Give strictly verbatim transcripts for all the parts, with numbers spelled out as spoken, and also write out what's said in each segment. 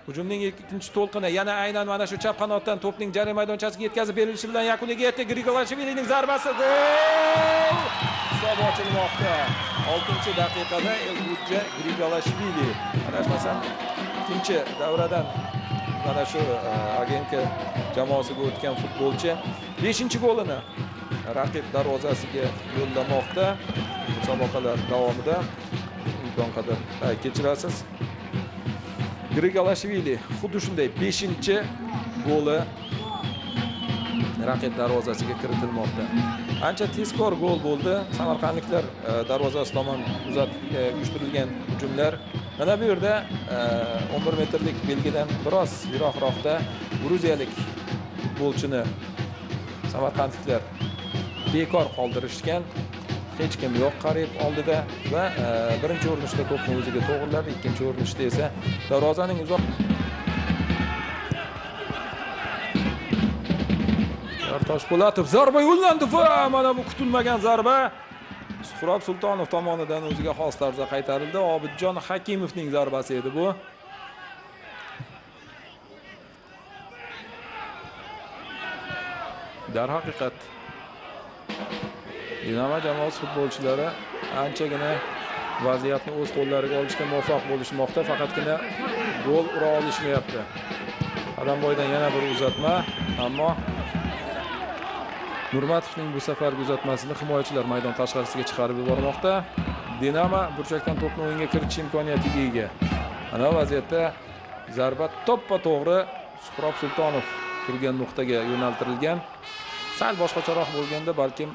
Hujumning ikkinchi to'lqini yana aynan mana shu chap qanotdan to'pning jarima maydonchasiga yetkazib berilishi bilan yakuniga yetdi. Grigorashvilining zarbasi gol! Hisob ochilmoqda. oltinchi daqiqada Elgudja Grigorashvili. Adashmasam ikkinchi davradan mana shu Agenka jamoasiga o'tgan futbolchi beshinchi golini raqib darvozasiga yo'llamoqda. Musobaqalar davomida imkon qadar kechirasiz. Grigorashvili xuddi shunday beshinchi goli raqib darvozasiga kiritilmoqda. Ancha tezkor gol bo'ldi. Samarqandliklar darvozasi tomon uyushtirilgan hujumlar. Mana bu yerda o'n bir metrlik belgidan biroz yiroqroqda gruziyalik futbolchini samarqandliklar bekor qoldirishgan. Hech kim yo'q qarib oldida va birinchi urinishda to'pni o'ziga to'g'riladi, ikkinchi urinishda esa darvozaning uzoq Toshpo'latov zarba yo'llandi va mana bu kutilmagan zarba Suhrob Sultonov tomonidan o'ziga xos tarzda qaytarildi. Obidjon Hakimovning zarbasi edi bu. Darhaqiqat Dinamo jamoasi futbolchilari anchagina vaziyatni o'z qo'llariga olishga muvaffaq bo'lishmoqda, faqatgina gol ura olishmayapti. Adamboydan yana bir uzatma, ammo Nurmatovning bu safargi uzatmasini himoyachilar maydon tashqarisiga chiqarib yubormoqda. Dinamo burchakdan to'pni o'yinga kiritish imkoniyatiga ega. Ana vaziyatda zarba to'ppa-to'g'ri Suhrob Sultonov turgan nuqtaga yo'naltirilgan. Sal boshqacharoq bo'lganda balkim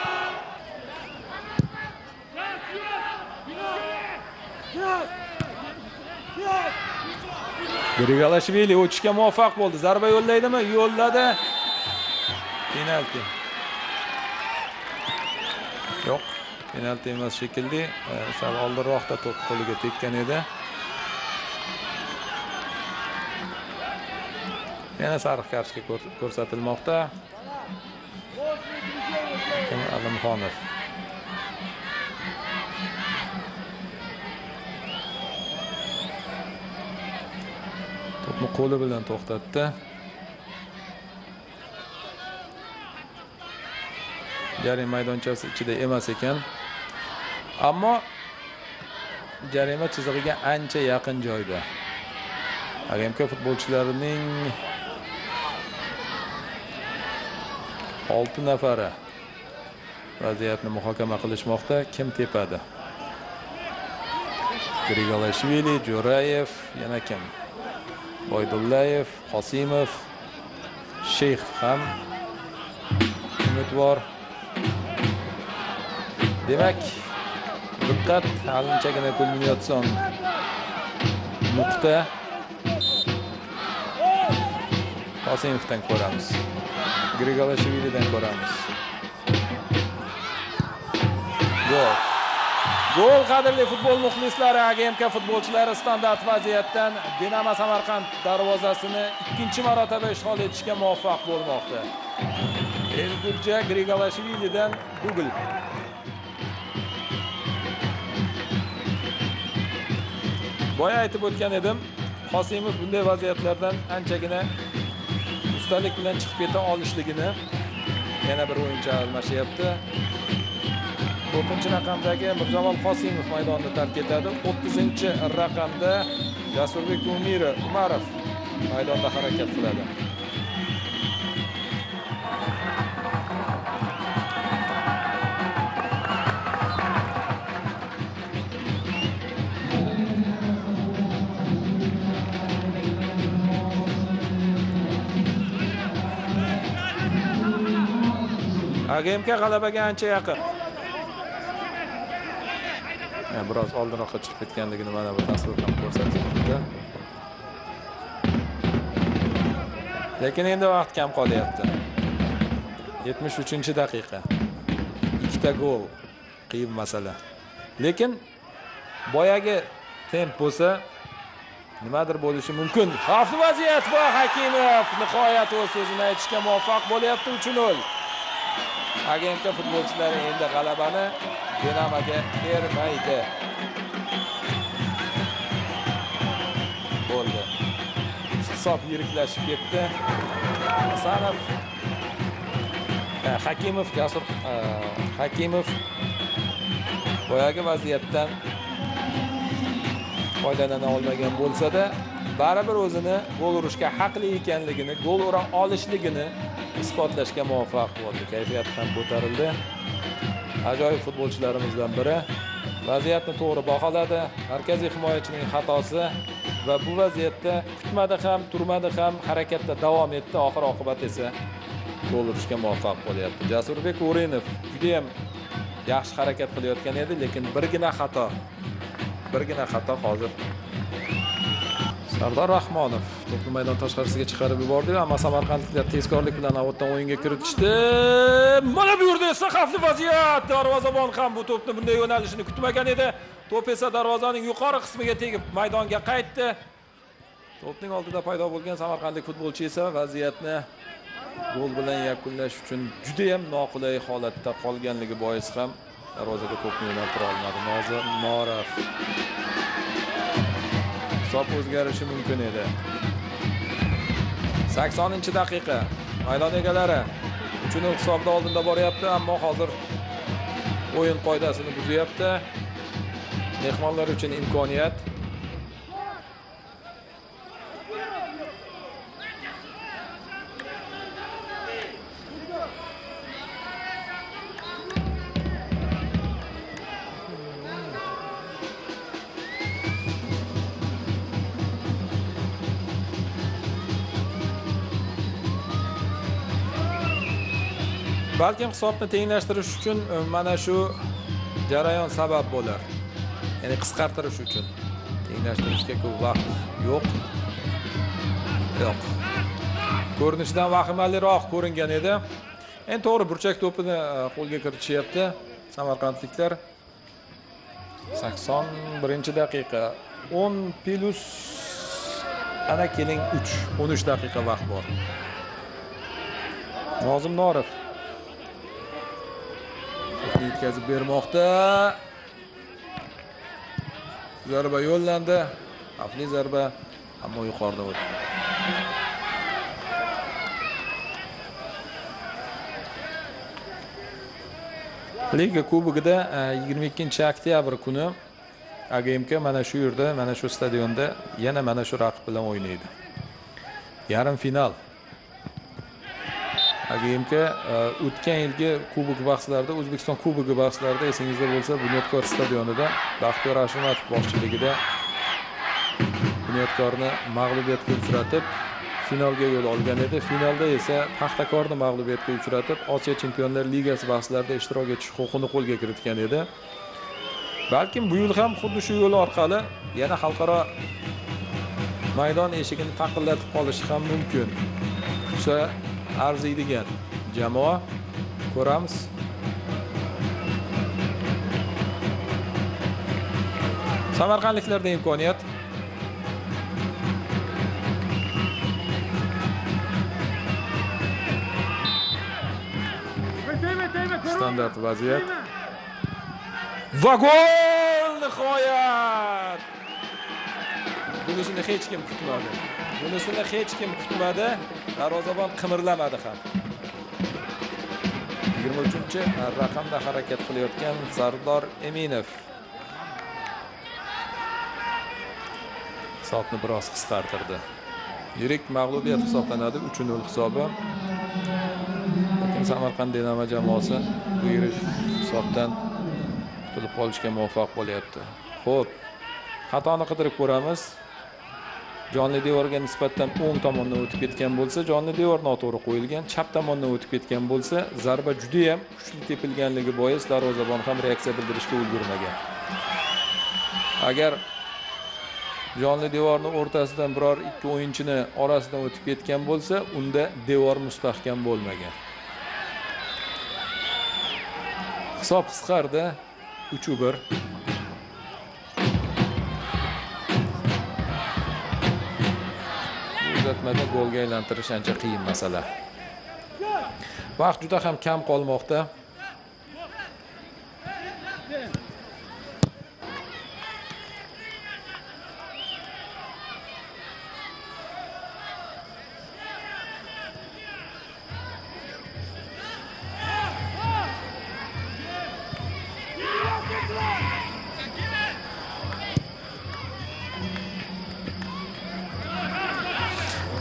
Grigorashvili o'tishga muvaffaq bo'ldi. Zarba yo'llaydimi? Yo'lladi. Penalti. Yo'q, penalti emas shekilli. Sal oldinroqda to'p qo'liga tekkan edi. Yana sariq kartochka ko'rsatilmoqda. Alimxonov. To'pni qo'li bilan to'xtatdi. Jarima maydonchasi ichida emas ekan. Ammo jarima chizig'iga ancha yaqin joyda. Agenka futbolchilarining olti nafari vaziyatni muhokama qilishmoqda. Kim tepadi? Grigorashvili, Jo'rayev, yana kim? Boydullayev, Qosimov, Sheyx ham umidvor. Demak, diqqat, anchagina kulminatsion nuqta Qosimovdan ko'ramiz. Grigorashvilidan ko'ramiz. Gol. Gol, qadrli futbol muxlislari, A G M K futbolchilari standart vaziyatdan Dinamo Samarqand darvozasini ikkinchi marotaba ishg'ol etishga muvaffaq bo'lmoqda. Elgudja Grigorashvilidan Google. Boya aytib o'tgan edim, Qosimov bunday vaziyatlardan anchagina ustalik bilan chiqib keta olishligini yana bir o'yinchi almashyapti. to'rtinchi raqamdagi Mirjamol Qosimov maydonni tark etadi. o'ttizinchi raqamda Jasurbek Umarov maydonda harakat qiladi. A G M K g'alabaga ancha yaqin. Biroz oldinroqqa chiqib ketganligini mana bu tasvir ham ko'rsatmoqda. Lekin endi vaqt kam qolyapti. yetmish uchinchi daqiqa. Ikkita gol qiyin masala. Lekin boyagi temp bo'lsa nimadir bo'lishi mumkin. Xavfli vaziyat va Hakimov nihoyat o'z so'zini aytishga muvaffaq bo'lyapti. uch nol. A G M K futbolchilari endi g'alabani Dinamoga bermaydi. Bo'ldi. hisob yiriklashib ketdi. Hasanov, Hakimov, Jasur Hakimov boyagi vaziyatdan foydalana olmagan bo'lsa-da, baribir o'zini gol urishga haqli ekanligini, gol ura olishligini isbotlashga muvaffaq bo'ldi. Kayfiyati ham ko'tarildi. Ajoyib futbolchilarimizdan biri. Vaziyatni to'g'ri baholadi. Markaziy himoyachining xatosi va bu vaziyatda kutmadi ham, turmadi ham, harakatda davom etdi. Oxir oqibat esa gol urishga muvaffaq bo'lyapti. Jasurbek O'rinov juda ham yaxshi harakat qilayotgan edi, lekin birgina xato. Birgina xato hozir. Sardor Rahmonov to'pni maydon tashqarisiga chiqarib yubordi, ammo samarqandliklar tezkorlik bilan avtdan o'yinga kiritishdi. Mana bu yerda esa xavfli vaziyat. Darvozabon ham bu to'pni bunday yo'nalishini kutmagan edi. To'p esa darvozaning yuqori qismiga tegib maydonga qaytdi. To'pning oldida paydo bo'lgan samarqandlik futbolchi esa vaziyatni gol bilan yakunlash uchun juda ham noqulay holatda qolganligi bois ham darvozaga to'pni yo'naltira olmadi. Nozir Norov. Hisob o'zgarishi mumkin edi. saksoninchi daqiqa. Maydon egalari uch nol hisobda oldinda boryapti, ammo hozir o'yin qoidasini buzyapti. Mehmonlar uchun imkoniyat. Balkim hisobni tenglashtirish uchun mana shu jarayon sabab bo'lar. Ya'ni qisqartirish uchun. Tenglashtirishga ko'p vaqt yo'q. Yo'q. Ko'rinishdan vahimaliroq ko'ringan edi. Endi to'g'ri burchak to'pini qo'lga kiritishyapti samarqandliklar. sakson birinchi daqiqa. o'n plus ana keling uch, o'n uch daqiqa vaqt bor. Nozim Norov yetkazib bermoqda. Zarba yo'llandi. Xavfli zarba, ammo yuqorida o'tdi. Liga Kubogida yigirma ikkinchi oktyabr kuni A G M K mana shu yerda, mana shu stadionda yana mana shu raqib bilan o'ynaydi. Yarim final. A G M K o'tgan yilgi Kubok bahslarida, O'zbekiston Kubogi bahslarida esingizda bo'lsa, Bunyodkor stadionida Baxtiyor Ashimatov boshchiligida Bunyodkorni mag'lubiyatga uchratib, finalga yo'l olgan edi. Finalda esa Paxtakorni mag'lubiyatga uchratib, Osiyo Chempionlar Ligasi bahslarida ishtirok etish huquqini qo'lga kiritgan edi. Balkim bu yil ham xuddi shu yo'l orqali yana xalqaro maydon eshigini taqillatib qolishi ham mumkin. Kutsa arziydigan jamoa, ko'ramiz. Samarqandliklarda imkoniyat. Standart vaziyat. Va gol nihoyat. Bunisini hech kim kutmadi. Bunisini hech kim kutmadi. Darvozabon qimirlamadi ham. yigirma uchinchi raqamda harakat qilayotgan Sardor Eminov hisobni biroz qisqartirdi. Yirik mag'lubiyat hisoblanadi, uch nol hisobi. Lekin Samarqand Dinamo jamoasi bu yirik hisobdan qutulib qolishga muvaffaq bo'lyapti. Xo'p, xatoni qidirib ko'ramiz. Jonli devorga nisbatan o'ng tomondan o'tib ketgan bo'lsa, jonli devor noto'g'ri qo'yilgan. Chap tomondan o'tib ketgan bo'lsa, zarba juda ham kuchli tepilganligi bois darvozabon ham reaksiya bildirishga ulgurmagan. Agar jonli devorning o'rtasidan biror ikki o'yinchini orasidan o'tib ketgan bo'lsa, unda devor mustahkam bo'lmagan. Hisob qisqardi. uch bir. Uzatmada golga aylantirish ancha qiyin masala. Vaqt juda ham kam qolmoqda.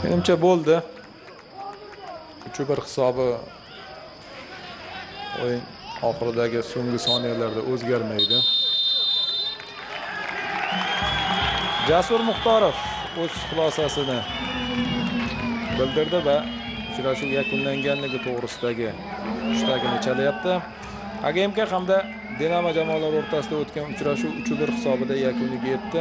Menimcha bo'ldi. uch bir hisobi o'yin oxiridagi so'nggi soniyalarda o'zgarmaydi. Jasur Muxtorov o'z xulosasini bildirdi va uchrashuv yakunlanganligi to'g'risidagi mushtagini chalayapti. Agemka hamda Dinamo jamoalari o'rtasida o'tgan uchrashuv uch bir hisobida yakuniga yetdi.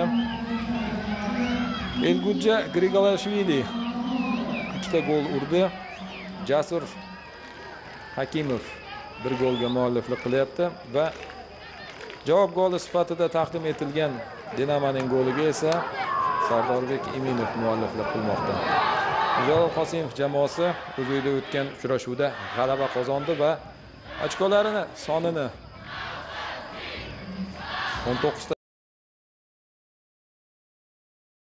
Elgudja Grigolashvili ikkita gol urdi. Jasur Hakimov bir golga mualliflik qilyapti va javob goli sifatida taqdim etilgan Dinamoning goliga esa Sardorbek Iminov mualliflik qilmoqda. Jalol Qosimov jamoasi o'z uyida o'tgan uchrashuvda g'alaba qozondi va ochkolarini sonini o'n to'qqiz